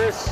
this.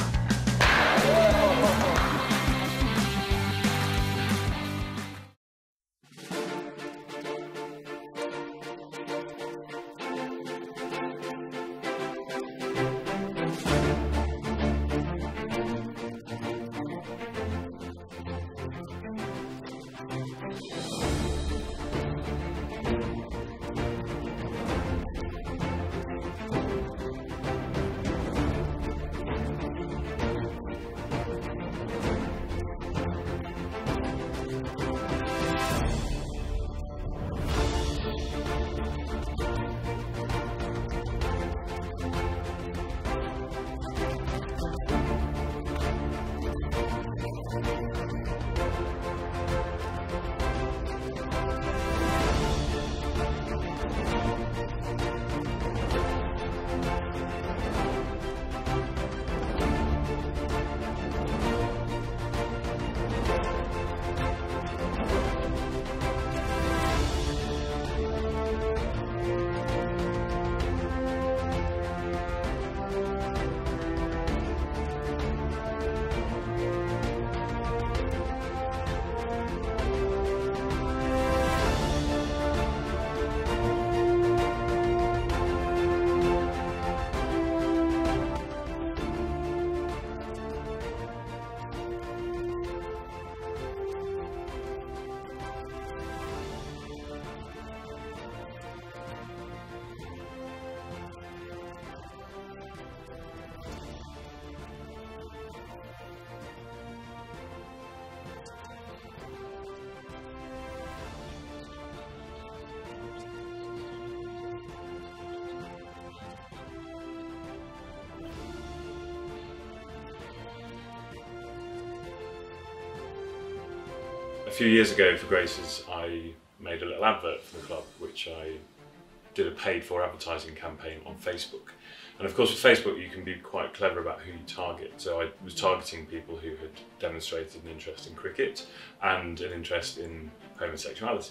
A few years ago for Grace's, I made a little advert for the club, which I did a paid for advertising campaign on Facebook. And of course with Facebook you can be quite clever about who you target. So I was targeting people who had demonstrated an interest in cricket and an interest in homosexuality.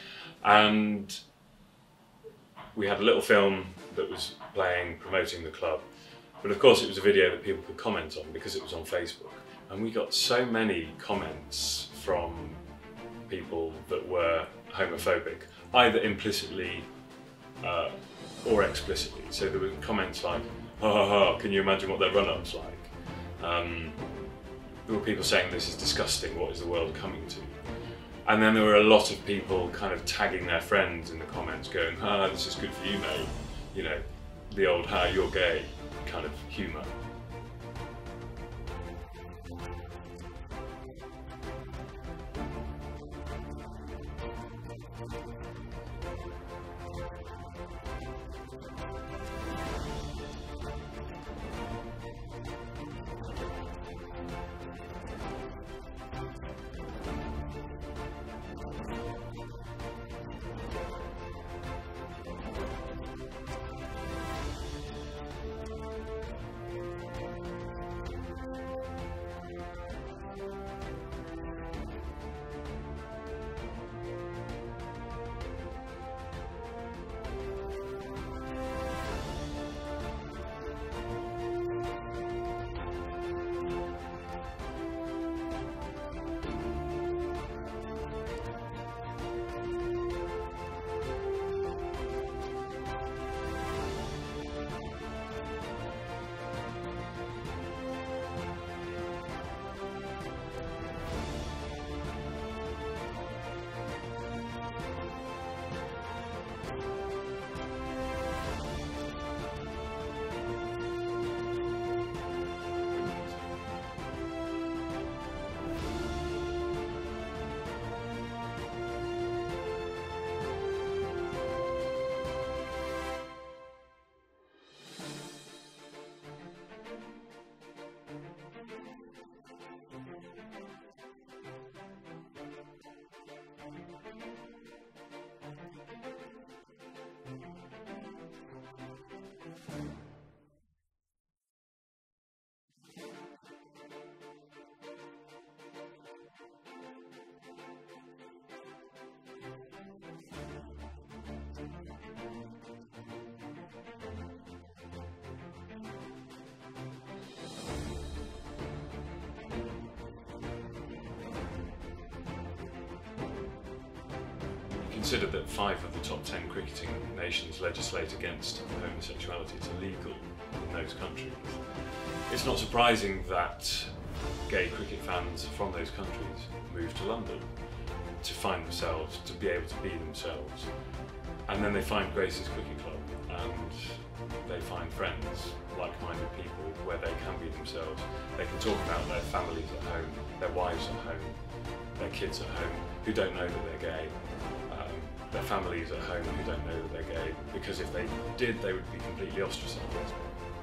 And we had a little film that was playing, promoting the club. But of course it was a video that people could comment on because it was on Facebook. And we got so many comments from people that were homophobic, either implicitly or explicitly. So there were comments like, ha ha ha, can you imagine what their run-up's like? There were people saying this is disgusting, what is the world coming to? And then there were a lot of people kind of tagging their friends in the comments going, ah, this is good for you mate, you know, the old ha, you're gay kind of humour. consider that 5 of the top 10 cricketing nations legislate against homosexuality. It's illegal in those countries. It's not surprising that gay cricket fans from those countries move to London to find themselves, to be able to be themselves. And then they find Grace's Cricket Club and they find friends, like-minded people where they can be themselves. They can talk about their families at home, their wives at home, their kids at home who don't know that they're gay, their families at home who don't know that they're gay, because if they did, they would be completely ostracised.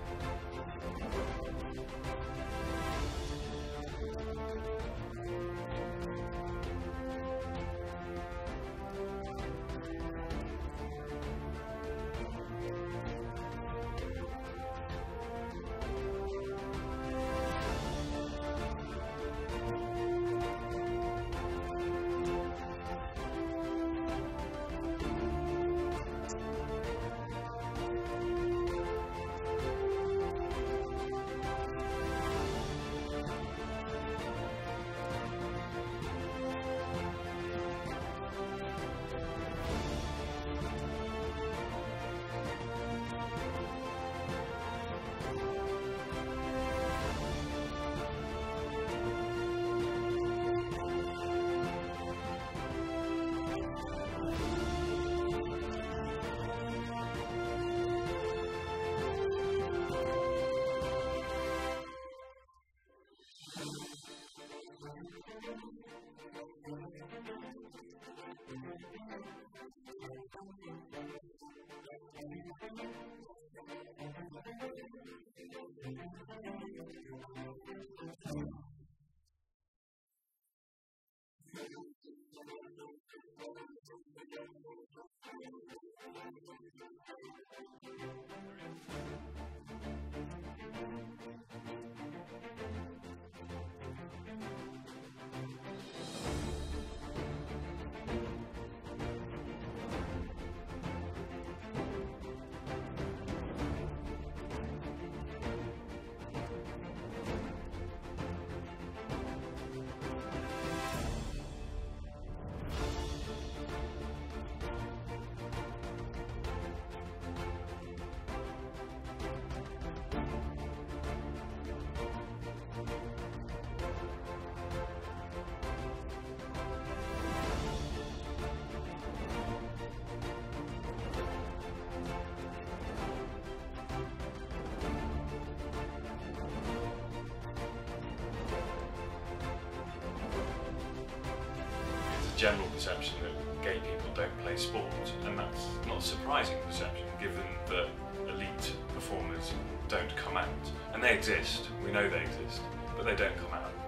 General perception that gay people don't play sport, and that's not a surprising perception given that elite performers don't come out. And they exist, we know they exist, but they don't come out.